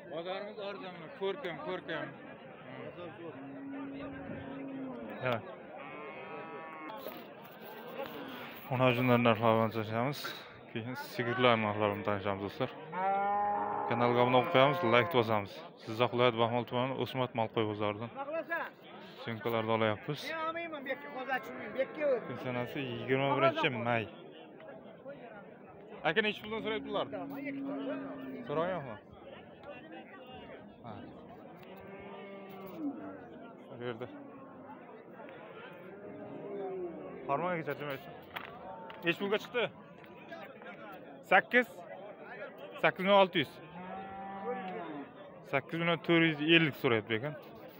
Bozorimiz arzon, ko'rkam. Evet. Ona jünler narxlarini tanışamiz. Keyin sigirlar narxlarini tanışamiz do'stlar. Kanalga abone olib like bosamiz. Jizzax viloyati Baxmal tumani O'smat Malqo'y bozoridan. Syomkalarni olyapmiz. Kun sanasi 21-may. Aka necha puldan so'rayaptilar? So'rayapmi? Ha. Bu yerda. Harmonaga charchamaysiz. Necha pulga chiqdi? 8 8600. 8450 so'rayapti ekan.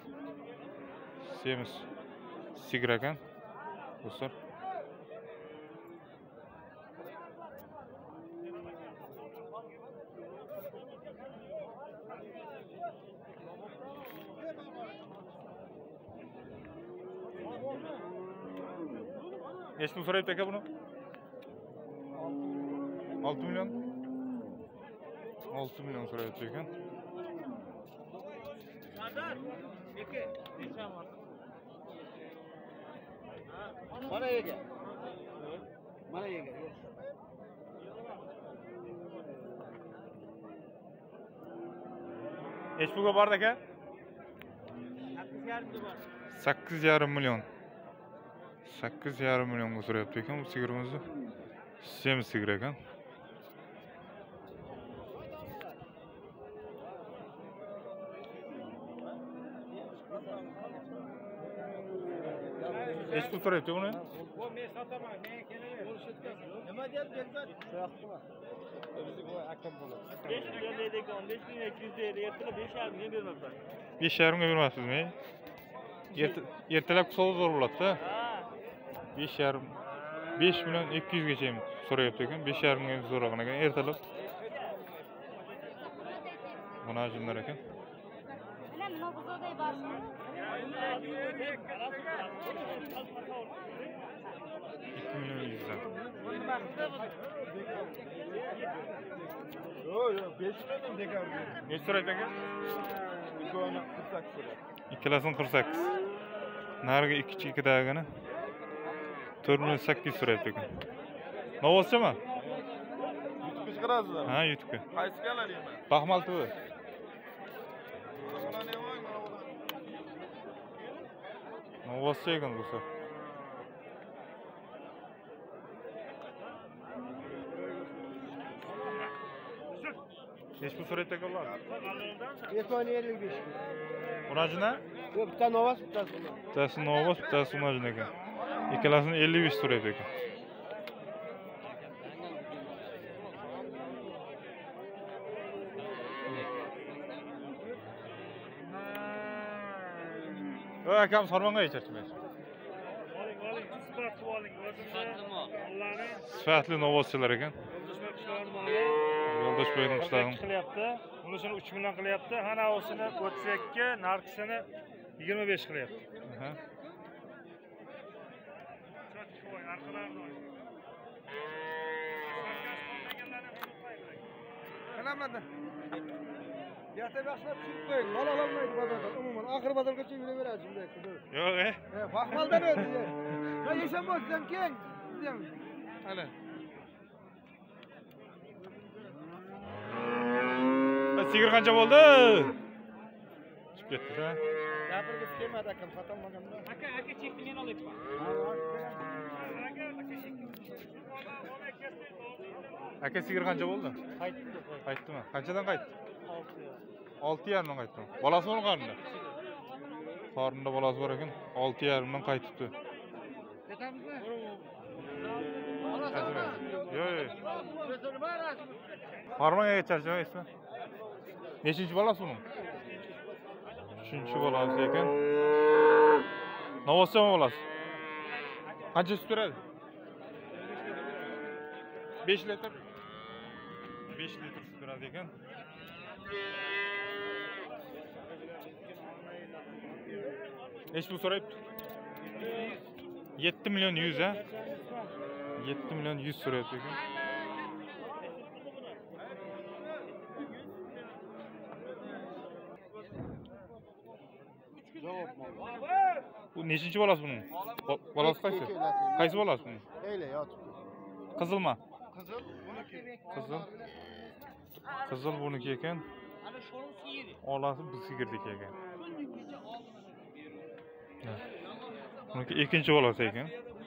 Semiz sigir ekan. Do'stlar. Necha pul so'rayapti aka buni? 6 milyon. 6 milyon so'rayapti ekan. Mana yega. Mana yega. Necha pulga bordi aka? 8,5 milyon. 8,5 milyonga so'rayapti ekan bu sigirimizni. Semiz sigir ekan. Necha pul so'rayapti buni? Bu men sotaman, men kelaver. Nima deyapti bekzod? So'raqdimi? Bizni bu akam bo'ladi. 5 milyon deydi, 15.200 deydi. Ertalab 5,5 milyon bermabman. 5,5 milyon bermasizmi? Ertalab so'z zo'r bo'ladi-da. Ha. 5 milyon 200 gacha so'rayapti ekan. 5,5 milyon so'ragan ekan ertalab. Mana jumlar ekan. Ana nima buzoday bormi? 2 milyon 100'dan. Yo'q, 5 milyon dekar. Ne so'rayapti aka? Ikkovini 48 so'rayapti. İkkilasini 48. Nariga 2 dagini 4 milyon 800 so'rayapti ekan. Novoschimi? YouTube'ga chiqarasizlar. Ha, YouTube'ga. Qaysi kanal emas? Baxmal TV. Novoscha ekan do'stlar. Necha pul so'rayapti aka ular? Ekoni 55. Unajina? Yo'q, bitta novas, bittasi. Bittasi novos, bittasi unajina ekan. Ikkalasini 55 so'rayapti ekan. Voy akam sarmonga yecharchimaysiz. Oling, sifatli oling. O'zimni Sifatli novoschilar ekan. Yo'ldosh bo'yining qishlog'ini qilyapti. Unisini 3 million qilyapti. Hanavosini 32, narxisini 25 qilyapti. Aha. Kanamlarda. Yerta boshlab tushib qo'ying. Mal ololmaydi bozorda. Umuman oxir bozorgacha yuraveradi shunday. Yo'q, Baxmaldan o'tdi. Ya Yeshambozdan keyin. Ana. Sigir qancha bo'ldi? Chiqib ketdi-da. Gapirgisi kelmadi akam, sotolmaganman. Aka chekni men olayapman. Aka sigir qancha bo'ldi? Qaytdimi? Qanchadan qaytdi? 6,5 dan qaytdi. Bolasi bor qarnida. Qornida bolasi bor ekan, 6,5 dan qaytibdi. Ketamizmi? Yo'q. Harmonaga charchamaysiz. Nechinchi bolasi buning? 3-chi bolasi ekan. Novoschami bolasi? Qancha sut beradi? 5 litr. 5 litr sut beradi ekan. Necha pul so'rayapti? 7 milyon 100 ha? 7 milyon 100 so'rayapti ekan. Javob mal. Bu nechinchi bolasi buning? Bolasi qaysi? Qaysi bolasi buning? Öyle yotibdi. Qizilmi? Qizil, buniki. Qizil. Qizil buniki ekan. Olasi bu sigirdiki ekan. Buniki ikkinchi bolasi ekan.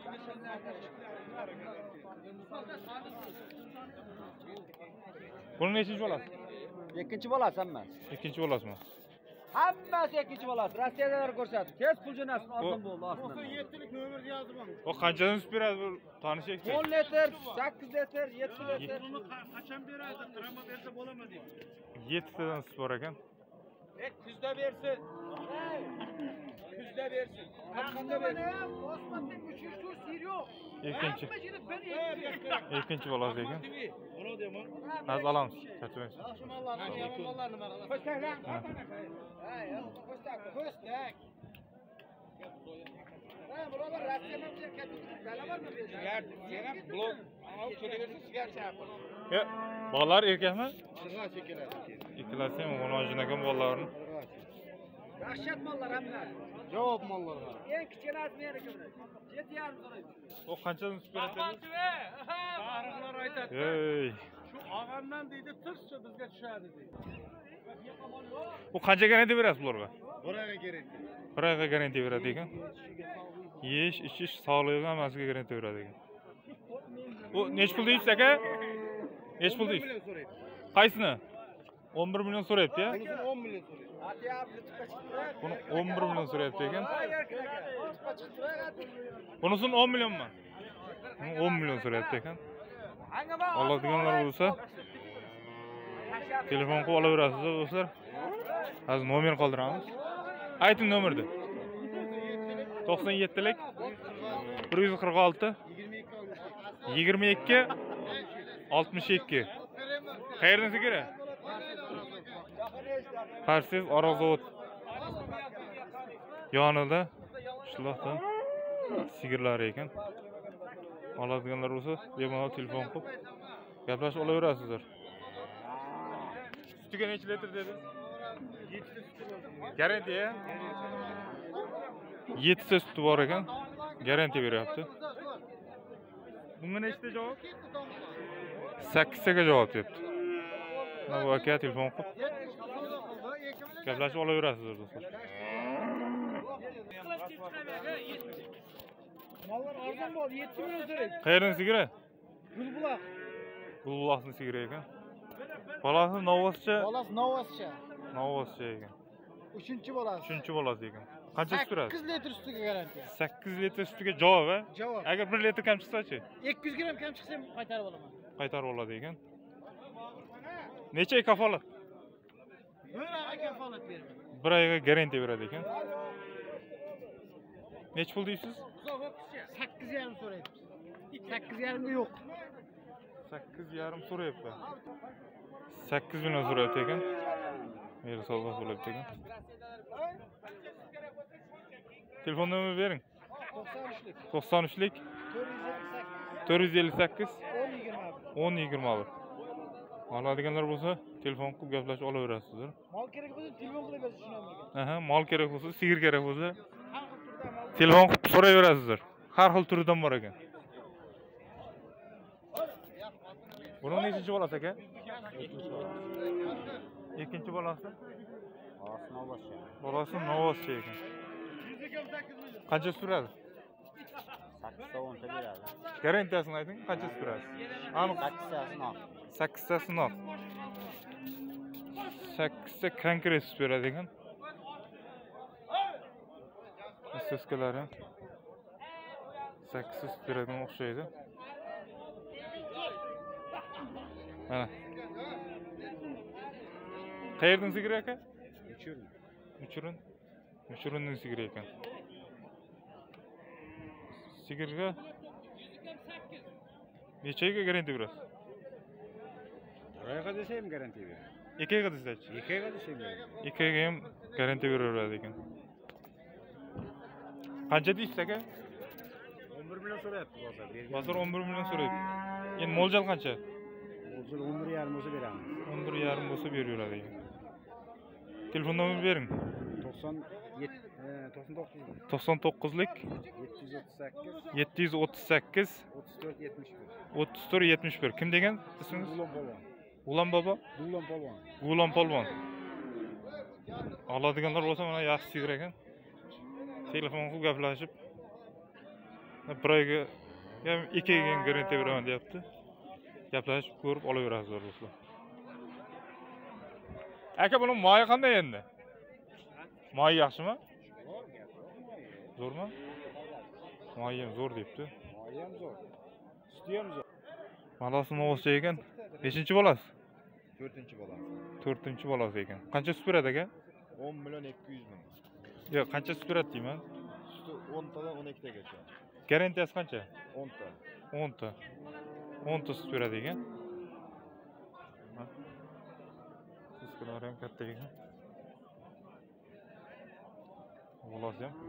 Bunun nechinchi bolasi? Ikkinchi bolasi hammasi. Ikkinchi bolasimi? Hammasi ikkinchi bolasi. Rossiyadan ko'rsatib. Tez pul jo'natsin, olsin bo'ldi aslında. 97lik nomerni yozib oldim. O qanchadan sut beradi bu tanishaychi? 10 litr, 8 litr, 7 litr. Bunu qachon beradi? Qirama bersa bo'ladimi deydi. 7 tadan sut bor ekan. Kuzda bersin. Kuzda bersin. Qatqanda bersin. Osmonning 3 sir yo'q. Ikkinchi bolasi ekan. Buni deyman. Hozir olamiz. Charchamaysiz. Ko'staklar. Ko'stak. Bular Rossiyadan kelgan bormi? Sen ham blok olib kelaversa sigar chaqir. Ya, bolalar erkakmi? Qirg'a chekeladi. Ikkalasi ham o'nojin ekan bolalarni. Rahshat mollar hamma. Javob mollar. Eng kichkinasi meniki bilan. 7,5 so'raydi. O qanchadan sut beradi? Bariqlar aytadi. Ey, Shu og'amdan deydi, tirchi bizga tushadi deydi. bu qancha garantiya berasiz bularga? Buraga kerak. Bir oyga garantiya beradi ekan. Yeyish, ichish, sog'lig'i hammasiga garantiya beradi ekan. Bu nech pul deysiz aka? Nech pul deysiz? Qaysini? 11 million so'rayapti-ya. Bunisini 10 million so'raydi. Buni 11 million so'rayapti ekan. Bunisini 10 millionmi? 10 million so'rayapti ekan. Oladiganlar bo'lsa, telefon qilib olaverasiz do'stlar. Hozir nomer qoldiramiz. Ayting nomerni. 97lik 146 22 62. Qayerdan sigara? Qarsiz Orozovod yonida qishloqdan sigirlar ekan. Oladiganlar bo'lsa, bemalol telefon qilib gaplashib olaverasizlar. Sutiga necha litr dedi? 7 ta suti bor. Garantiya? 7 ta suti bor ekan. Garantiya beryapti. Bunga nechta javob? 8 taga javob deyapti. Bu aka telefon qilib gaplashib olaverasizlar do'stlar. Mallar arzon bo'ldi, 7 million so'raydi. Qayerdan sigara? Gulbuloq. Gulbuloqning sigara ekan. Bolasi Novoscha. Bolasi Novoscha. Novoscha ekan. 3-bolasi. 3-bolasi ekan. Qancha sut beradi? 8 litr sutiga garantiya. 8 litr sutiga javob, a? Javob. Agar 1 litr kam chiqsa-chi? 200 gram kam chiqsa ham qaytarib olaman. Qaytarib oladi ekan. Necha oy kafolat? 1 oyga kafolat beraman. 1 oyga garantiya beradi ekan. Nech pul deysiz? 8,5 so'raydi. 8,5 ga yo'q. 8,5 so'rayapti. 8 million so'rayapti ekan. Meri savdo bo'lyapti ekan. Telefon nomerini bering. 93lik. 93lik 458 458 10,21. 10 oladiganlar bo'lsa, telefon qilib gaplashib olaverasizlar. Mol kerak bo'lsa telefon qilib berasiz shuni ham. Aha, mol kerak bo'lsa, sigir kerak bo'lsa, telefon qilib so'rayverasizlar. Har xil turidan bor ekan. Buning nechinchi bolasi aka? Ikkinchi bolasi? Bolasi Novoscha ekan. Qancha suradi? 8 ta 10 ta beradi. Garantiyasini ayting, qancha suradi? Aniq 8 ta sinov. 8 ta konkret beradi ekan. Seskalari 8 ta beradigan o'xshaydi. Mana. Qayerdan sigir aka? Uchurunning sigiri ekan. Sigirga necha oyga garantiya berasiz? Oyga desa ham garantiya beradi. 2 oyga desachi? 2 oyga desa ham beradi. 2 oyga ham garantiya beraveradi ekan. Qancha deysiz aka? 11 million so'rayapti bozor. Bozor 11 million so'raydi. Endi mo'ljal qancha? Mo'ljal 11,5 bo'lsa beramiz. 11,5 bo'lsa beraveradi ekan. Telefon nomerini bering. 99. 99'lik 738 738 34 71. 34 71. Kim degan ismingiz? Ulan polvon. Ulan baba. Ulan polvon. Gulam polvon. Oladiganlar bo'lsa mana yaxshi sigir ekan. Telefon qilib gaplashib bir oyga ham 2 oyga garantiya beraman deyapti. Gaplashib ko'rib olaverasizlar do'stlar. Aka buning moyi qanday endi? Moyi yaxshimi? Zo'rmi? Moyi ham zo'r debdi. Ayam zo'r. Suti ham zo'r. Malasi novoscha ekan. Nechinchi bolasi? 4-bolasi. 4-bolasi ekan. Qancha sut beradi aka? 10 million 200 ming. Yo'q, qancha sut beradi deyman? Suti 10 tadan 12 tagacha. Garantiyasi qancha? 10 ta. 10 ta. 10 ta sut beradi ekan. Siskilari ham katta ekan. Bolasi ham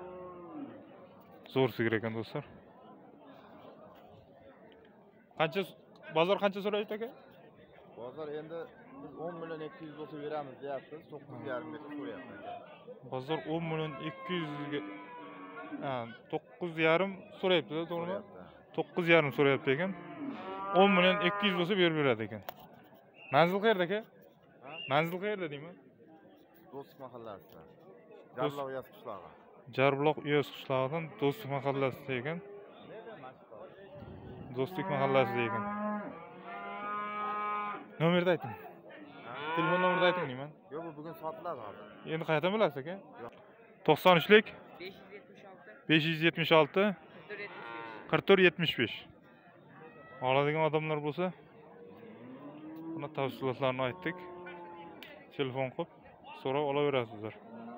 zo'r sigir ekan do'stlar. Qancha bozor qancha so'rayapti aka? Bozor endi biz 10 million 200 bo'lsa beramiz deyapmiz. 9,5 metre so'rayapti. Bozor 10 million 200 ga 9,5 so'rayapti-da, to'g'rimi? 9,5 so'rayapti ekan. 10 million 200 bo'lsa berib beradi ekan. Manzil qayerda aka? Manzil qayerda deyman? Do'stlik mahallasida. Jarloq yoz qishlog'i. Jarloq yoz qishlog'idan Do'stlik mahallasida ekan. Do'stlik mahallasida ekan. Nomerni ayting. Telefon nomerini ayting deyman. Yo'q, bu bugun sotiladi hozir. Endi qayerdan bilasiz aka? 93lik 576 44 75. Oladigan odamlar bo'lsa, buni tavsiyalarni aytdik. Telefon qilib so'rab olaverasizlar.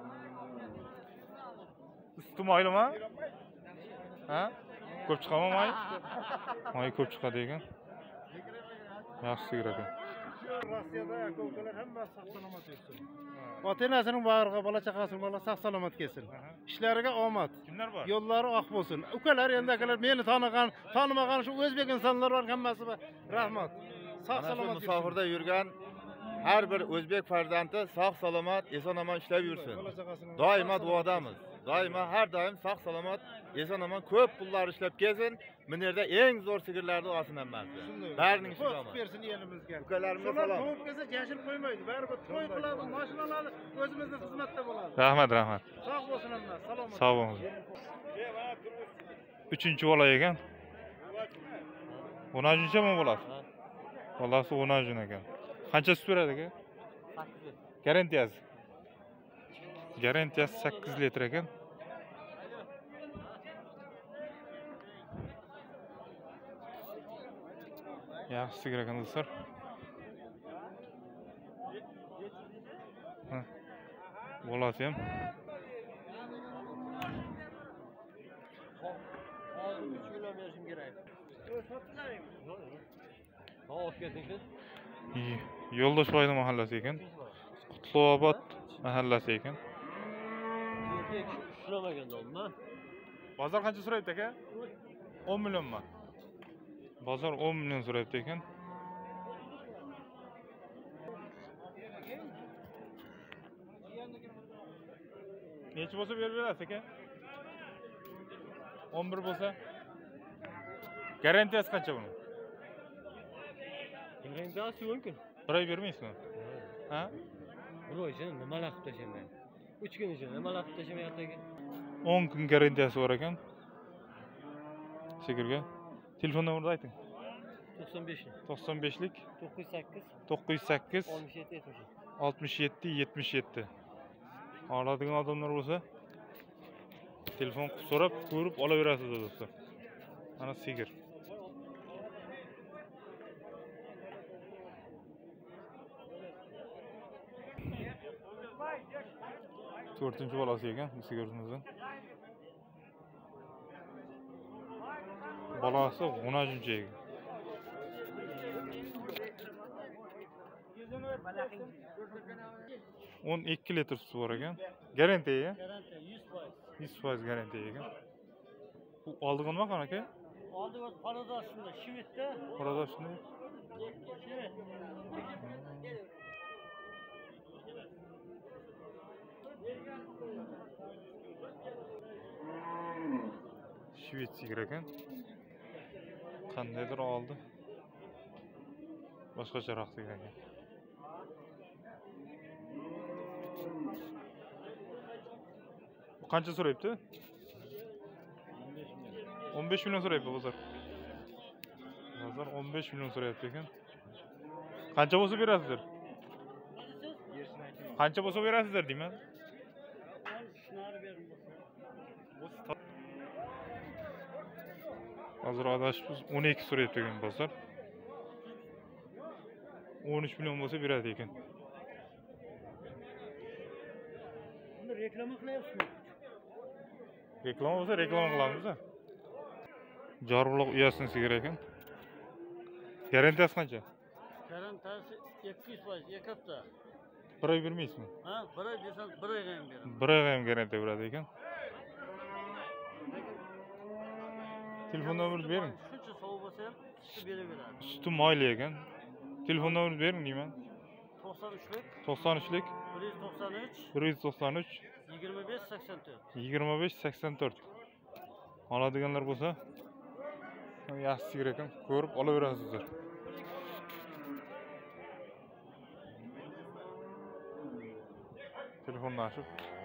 Usti moylimi? Ha? Ko'p chiqadimi moy? Moy ko'p chiqadi ekan. Yaxshi sigir ekan. Rossiyada aka-ukalar hammasi sog' salomat yursin. Ota-onasining bag'riga bola chaqasining bola sog' salomat kelsin. Ishlariga omad. Kimlar bor? Yo'llari oq bo'lsin. Ukalar endi akalar meni tanigan, tanimagan shu o'zbek insonlar bor hammasi rahmat. Sog' Mana shu salomat musofirda yurgan har bir o'zbek farzandi sog' salomat, eson-omon ishlab yursin. Doimo duodamiz. Doimo har doim sog' salomat, eson-omon ko'p pullar ishlab kelsin. Bu yerda eng zo'r sigirlarni olsin hammasi. Barining salomat. bersin elimizga. Ukalarimga Ular salom. to'yib kelsa jashil qo'ymaydi. Baribir to'y qiladi, mashinalarni o'zimizning xizmatda bo'ladi. Rahmat, rahmat. Sog' bo'lsin hammasi. Salomat. Sog' bo'linglar. 3-bola ekan. 10-mi bo'ladi? Bolasi 10 ekan. Qancha sut beradi aka? 8. Garantiyasi. Garantiyasi 8 litr ekan. Yaxshi sigir ekan do'stlar. Bolasi ham. Yo'ldoshboyning mahallasi ekan. Qutlug'obod mahallasi ekan. Bozor qancha so'rayapti aka? 10 millionmi? Bozor 10 million so'rayapti ekan. Necha bo'lsa berib berasiz aka? 11 bo'lsa? Garantiyasi qancha buning? Garantiyasi mumkin. Bir oy bermaysizmi? Ha? Bir oy ichida nimalar qilib tashamaydi? 3 kun ichida nimalar qilib tashamayapti ekan? 10 kun garantiyasi bor ekan. Sigirga. Telefon nomerini ayting. 95 95lik 98 908 67 67 77. Oladigan odamlar bo'lsa, telefon qilib so'rab, ko'rib olaverasiz do'stlar. Mana sigir. To'rtinchi bolasi ekan bu sigirimizdan. Bolasi 10 ekan. 12 litr suti bor ekan. Garantiya? Garantiya 100%. 100% garantiya ekan. Bu oldigan nima qana aka? Oldi o'z paradosida, Shvedda. Paradosida. Shved. Şvets sigir ekan. Qandaydir oldi. Boshqacharoq sigir ekan. Bu qancha so'rayapti? 15 milyon so'rayapti bozor. Bozor 15 milyon so'rayapti ekan. Qancha bo'lsa berasizlar? Qancha bo'lsa berasizlar deyman. Hozir adashibsiz 12 so'rayapti ekan bozor. 13 milyon bo'lsa beradi ekan. Buni reklama qilyapsizmi? Reklama bo'lsa reklama qilamiz-a. Jorbuloq uyasini sigir ekan. Garantiyasi qancha? Garantiyasi 200%, 2 hafta. Bir oy bermaysizmi? Ha, 1 oy desam 1 oyga ham beraman. Bir oyga ham garantiya beradi ekan. Telefon nomeringizni bering. Shuncha sovuq bo'lsa ham sutni beraveradi. Suti mayli ekan. Telefon nomeringizni bering deyman. 93lik 93lik 193 193 25 84. 25 84. Oladiganlar bo'lsa, yaxshi sigir ekan, ko'rib olaverasizlar. Telefondan açıp